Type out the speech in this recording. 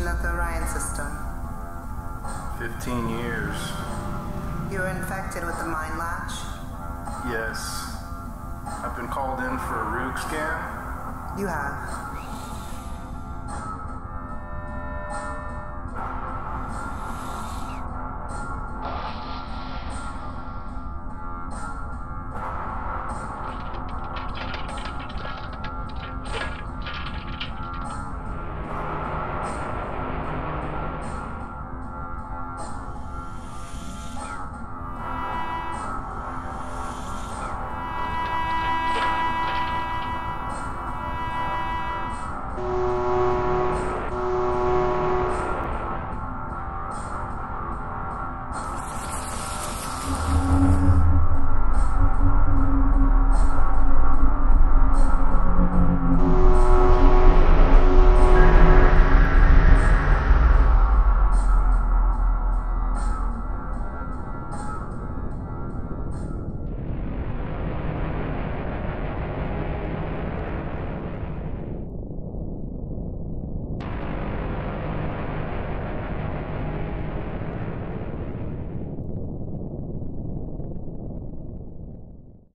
station at the Orion system? 15 years. You were infected with the Mind Latch? Yes. I've been called in for a rogue scan. You have.